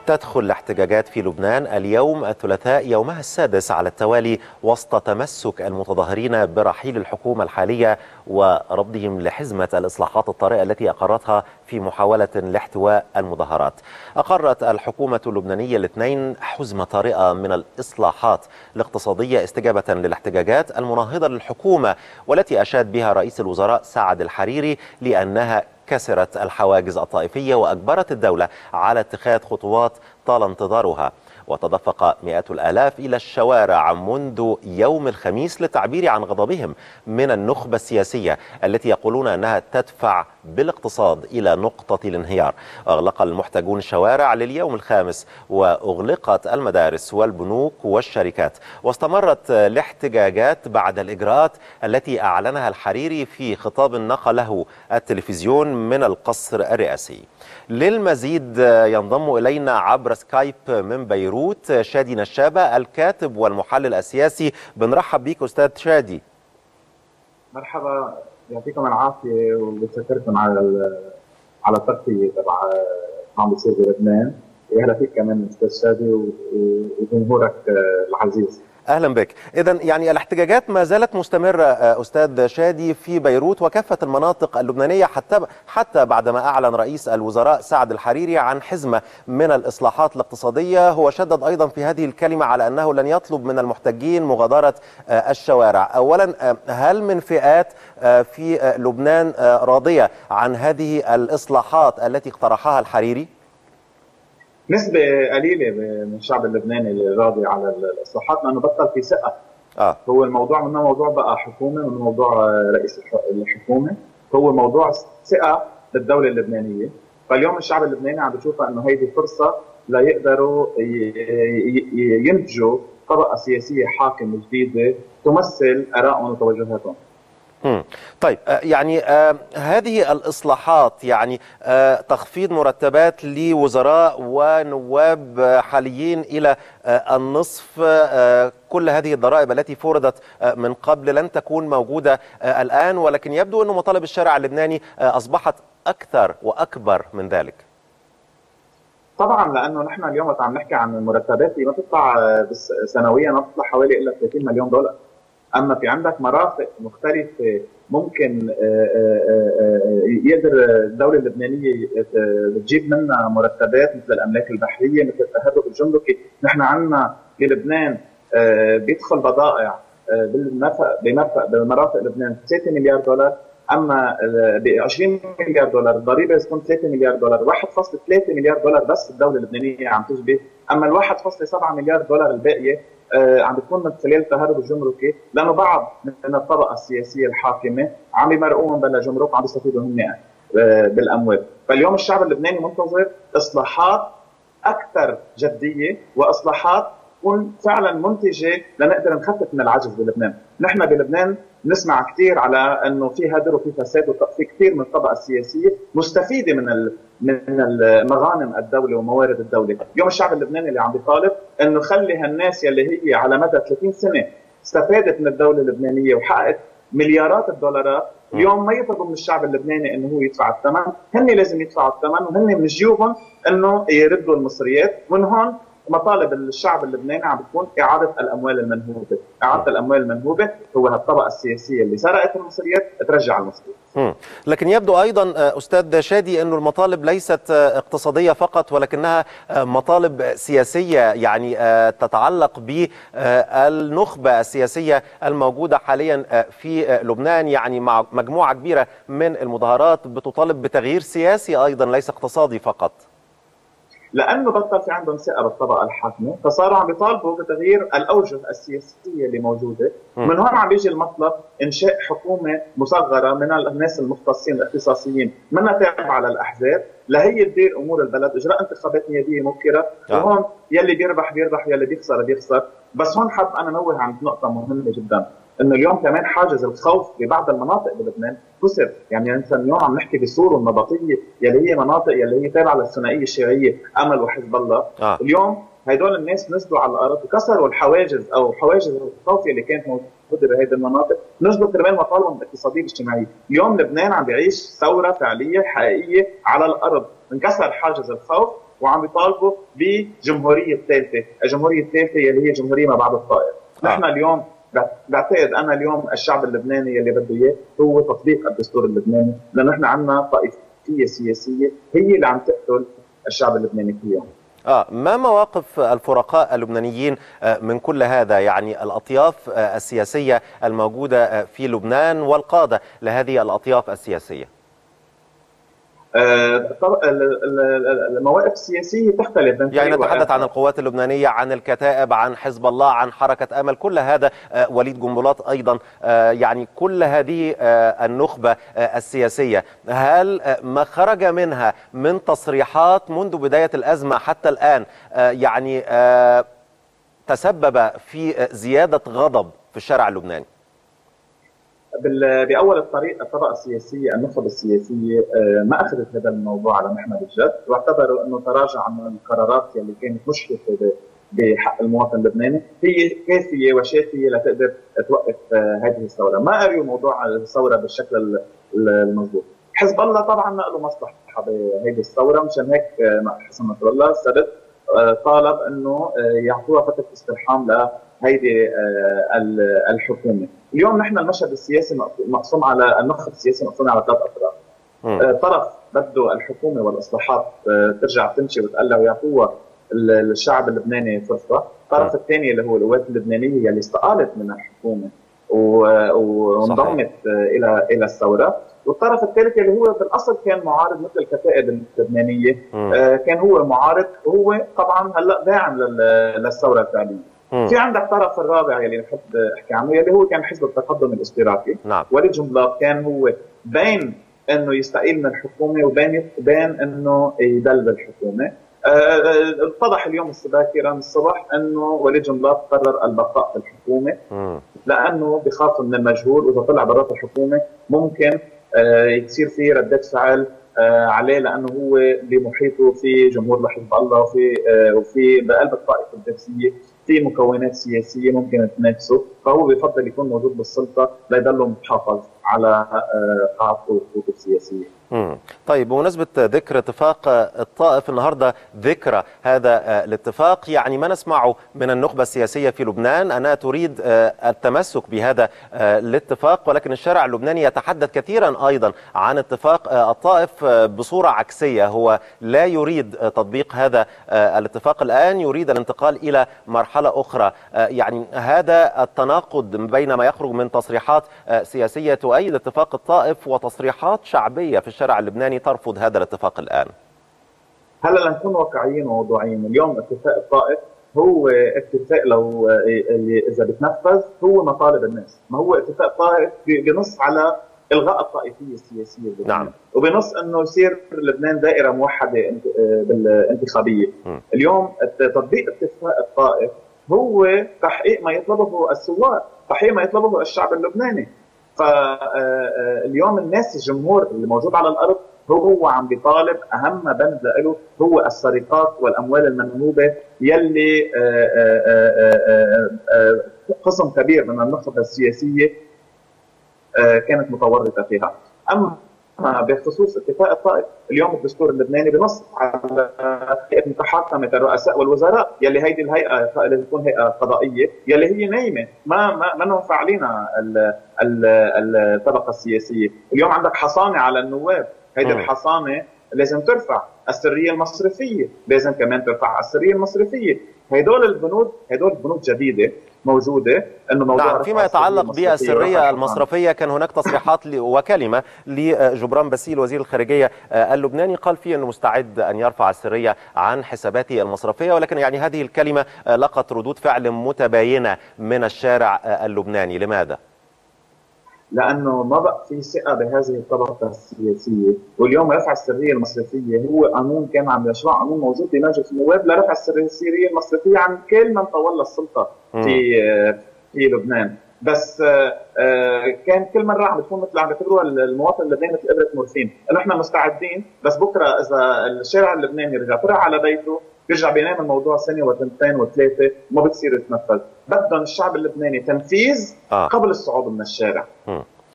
تدخل الاحتجاجات في لبنان اليوم الثلاثاء يومها السادس على التوالي وسط تمسك المتظاهرين برحيل الحكومة الحالية ورفضهم لحزمة الإصلاحات الطارئة التي أقرتها في محاولة لاحتواء المظاهرات. أقرت الحكومة اللبنانية الاثنين حزمة طارئة من الإصلاحات الاقتصادية استجابة للاحتجاجات المناهضة للحكومة، والتي أشاد بها رئيس الوزراء سعد الحريري لأنها كسرت الحواجز الطائفية وأجبرت الدولة على اتخاذ خطوات طال انتظارها. وتدفق مئات الآلاف إلى الشوارع منذ يوم الخميس للتعبير عن غضبهم من النخبة السياسية التي يقولون أنها تدفع بالاقتصاد إلى نقطة الانهيار. أغلق المحتجون الشوارع لليوم الخامس، وأغلقت المدارس والبنوك والشركات، واستمرت الاحتجاجات بعد الإجراءات التي أعلنها الحريري في خطاب نقله التلفزيون من القصر الرئاسي. للمزيد ينضم إلينا عبر سكايب من بيروت شادي نشابة الكاتب والمحلل السياسي. بنرحب بيك أستاذ شادي. مرحبا، يعطيكم العافية وبتشكركم على التغطية تبع عم بيصير بلبنان. واهلا فيك كمان أستاذ شادي وجمهورك العزيز. أهلا بك. إذن يعني الاحتجاجات ما زالت مستمرة أستاذ شادي في بيروت وكافة المناطق اللبنانية حتى بعدما أعلن رئيس الوزراء سعد الحريري عن حزمة من الإصلاحات الاقتصادية. هو شدد أيضا في هذه الكلمة على أنه لن يطلب من المحتجين مغادرة الشوارع. أولا، هل من فئات في لبنان راضية عن هذه الإصلاحات التي اقترحها الحريري؟ نسبة قليلة من الشعب اللبناني اللي راضي على الإصلاحات لأنه بطل في ثقة. هو الموضوع منه موضوع بقى حكومة، منه موضوع رئيس الحكومة، هو موضوع ثقة بالدولة اللبنانية. فاليوم الشعب اللبناني عم بيشوفها إنه هيدي فرصة ليقدروا ينتجوا طبقة سياسية حاكمة جديدة تمثل آرائهم وتوجهاتهم. طيب، يعني هذه الإصلاحات يعني تخفيض مرتبات لوزراء ونواب حاليين إلى النصف، كل هذه الضرائب التي فرضت من قبل لن تكون موجودة الآن، ولكن يبدو أن مطالب الشارع اللبناني أصبحت أكثر وأكبر من ذلك. طبعا لأنه نحن اليوم عم نحكي عن المرتبات اللي ما تطلع سنويا، ما تطلع حوالي إلا 30 مليون دولار. اما في عندك مرافق مختلفه ممكن يقدر الدوله اللبنانيه تجيب منها مرتبات مثل الاملاك البحريه، مثل التهرب الجمركي. نحن عندنا بلبنان بيدخل بضائع بمرافق لبنان 3 مليار دولار، اما ب 20 مليار دولار الضريبه تكون 3 مليار دولار، 1.3 مليار دولار بس الدوله اللبنانيه عم تجبي، اما ال 1.7 مليار دولار الباقيه عم بتكون من خلال التهرب الجمركي، لانه بعض من الطبقه السياسيه الحاكمه عم يمرقوهم بلا جمرك وعم يستفيدوا هم بالاموال. فاليوم الشعب اللبناني منتظر اصلاحات اكثر جديه واصلاحات تكون فعلا منتجه لنقدر نخفف من العجز بلبنان. نحن بلبنان نسمع كثير على انه في هدر وفي فساد وفي كثير من الطبقه السياسيه مستفيده من المغانم الدوله وموارد الدوله. اليوم الشعب اللبناني اللي عم بيطالب انه خلي هالناس يلي هي على مدى 30 سنه استفادت من الدوله اللبنانيه وحققت مليارات الدولارات، اليوم ما يطلبوا من الشعب اللبناني انه هو يدفع الثمن، هن لازم يدفعوا الثمن وهن من جيوبهم انه يردوا المصريات. ومن هون مطالب الشعب اللبناني عم بتكون إعادة الأموال المنهوبة. إعادة الأموال المنهوبة هو هالطبقة السياسية اللي سرقت المصريات ترجع المصريات. لكن يبدو أيضا أستاذ شادي أن المطالب ليست اقتصادية فقط، ولكنها مطالب سياسية، يعني تتعلق بالنخبة السياسية الموجودة حاليا في لبنان، يعني مع مجموعة كبيرة من المظاهرات بتطالب بتغيير سياسي أيضا ليس اقتصادي فقط. لانه بطل في عندهم ثقه بالطبقه الحاكمه، فصاروا عم بيطالبوا بتغيير الاوجه السياسيه اللي موجوده. من هون عم بيجي المطلب انشاء حكومه مصغره من الناس المختصين الاختصاصيين منها تابعه للاحزاب لهي تدير امور البلد، اجراء انتخابات نيابيه مبكره. وهون يلي بيربح بيربح ويلي بيخسر بيخسر. بس هون حاب انا انوه عن نقطه مهمه جدا، انه اليوم كمان حاجز الخوف ببعض المناطق بلبنان كسر. يعني انت اليوم عم نحكي بسور والنبطيه يلي هي مناطق يلي هي تابعه للثنائيه الشيعيه امل وحزب الله. اليوم هدول الناس نزلوا على الارض وكسروا الحواجز او حواجز الخوف اللي كانت موجوده بهذه المناطق، نزلوا كرمال مطالبهم الاقتصاديه والاجتماعيه. اليوم لبنان عم بيعيش ثوره فعليه حقيقيه على الارض، انكسر حاجز الخوف وعم يطالبوا بجمهوريه ثالثه، الجمهوريه الثالثه اللي هي جمهوريه ما بعد الطائر. نحن اليوم بعتقد انا اليوم الشعب اللبناني اللي بده اياه هو تطبيق الدستور اللبناني، لانه نحن عندنا طائفيه سياسيه هي اللي عم تقتل الشعب اللبناني كل يوم. ما مواقف الفرقاء اللبنانيين من كل هذا؟ يعني الأطياف السياسية الموجودة في لبنان والقادة لهذه الأطياف السياسية. المواقف السياسية تختلف. يعني نتحدث عن القوات اللبنانية، عن الكتائب، عن حزب الله، عن حركة أمل، كل هذا، وليد جنبلاط أيضا، يعني كل هذه النخبة السياسية، هل ما خرج منها من تصريحات منذ بداية الأزمة حتى الآن يعني تسبب في زيادة غضب في الشارع اللبناني؟ باول الطريق الطبقه السياسيه، النخب السياسيه ما اخذت هذا الموضوع على محمل الجد، واعتبروا انه تراجع عن القرارات اللي كانت مشرفه بحق المواطن اللبناني هي كافيه وشافيه لتقدر توقف هذه الثوره، ما قريوا موضوع الثوره بالشكل المضبوط. حزب الله طبعا ما له مصلحه بهذه الثوره، مشان هيك حسن نصر الله السبت طالب انه يعطوها فتره استرحام لهيدي الحكومه. اليوم نحن المشهد السياسي مقسوم على النخب السياسي مقسوم على ثلاث اطراف. طرف بده الحكومه والاصلاحات ترجع تمشي وتقلع ويعطوها الشعب اللبناني فرصه، الطرف الثاني اللي هو القوات اللبنانيه اللي استقالت من الحكومه وانضمت الى الثوره، والطرف الثالث اللي هو بالاصل كان معارض مثل الكتائب اللبنانيه، كان هو معارض، وهو طبعا هلا داعم للثوره الفعليه. في عندك الطرف الرابع اللي بحب احكي عنه اللي هو كان حزب التقدم الاشتراكي. نعم. وليد جنبلاط كان هو بين انه يستقيل من الحكومه وبين انه يدل الحكومه. اتضح اليوم باكرا الصبح انه وليد جنبلاط قرر البقاء في الحكومه لانه بخاف من المجهول، واذا طلع برات الحكومه ممكن يصير في ردة فعل عليه، لانه هو بمحيطه في جمهور لحزب الله وفي بقلب الطائفه الدرسيه في مكونات سياسيه ممكن تنافسه، فهو بيفضل يكون موجود بالسلطه ليضل محافظ على قاعدته وقوته السياسيه. طيب، بمناسبة ذكر اتفاق الطائف، النهاردة ذكرى هذا الاتفاق، يعني ما نسمعه من النخبة السياسية في لبنان أنها تريد التمسك بهذا الاتفاق، ولكن الشارع اللبناني يتحدث كثيرا أيضا عن اتفاق الطائف بصورة عكسية، هو لا يريد تطبيق هذا الاتفاق الآن، يريد الانتقال إلى مرحلة أخرى. يعني هذا التناقض بين ما يخرج من تصريحات سياسية تؤيد اتفاق الطائف وتصريحات شعبية في الشارع اللبناني ترفض هذا الاتفاق الآن. هلا لنكون واقعيين وموضوعيين، اليوم اتفاق الطائف هو اتفاق لو اذا بتنفذ هو مطالب الناس، ما هو اتفاق طائف بنص على الغاء الطائفيه السياسيه بلبنان. نعم. وبنص انه يصير لبنان دائره موحده بالانتخابيه. اليوم تطبيق اتفاق الطائف هو تحقيق ما يطلبه الثوار، تحقيق ما يطلبه الشعب اللبناني. فاليوم الناس الجمهور اللي موجود على الارض هو عم بيطالب اهم بند له هو السرقات والاموال المنهوبه يلي قسم كبير من النخبه السياسيه كانت متورطه فيها. اما بخصوص اتفاق الطائف، اليوم الدستور اللبناني بنص على هيئه محاكمه الرؤساء والوزراء، يلي هيدي الهيئه اللي تكون هيئه قضائيه يلي هي نايمه، ما لهم فاعلين الطبقه السياسيه. اليوم عندك حصانه على النواب، هيدي الحصانه لازم ترفع، السريه المصرفيه لازم كمان ترفع السريه المصرفيه. هدول البنود جديده موجوده، انه موضوع نعم. فيما يتعلق بالسريه المصرفيه، كان هناك تصريحات وكلمه لجبران باسيل وزير الخارجيه اللبناني، قال فيه انه مستعد ان يرفع السريه عن حساباته المصرفيه، ولكن يعني هذه الكلمه لقت ردود فعل متباينه من الشارع اللبناني. لماذا؟ لانه ما بقى في ثقه بهذه الطبقه السياسيه، واليوم رفع السريه المصرفيه هو قانون كان عم يشرع، قانون موجود بمجلس النواب لرفع السريه المصرفيه عن كل من تولى السلطه في لبنان، بس كان كل مره عم بتكون مثل عم بيعتبروها المواطن اللبناني مثل ابره مورفين، انه احنا مستعدين، بس بكره اذا الشارع اللبناني رجع طلع على بيته بيرجع بينام الموضوع سنه وثنتين وثلاثه وما بتصير تنفذ. بدهم الشعب اللبناني تنفيذ قبل الصعود من الشارع.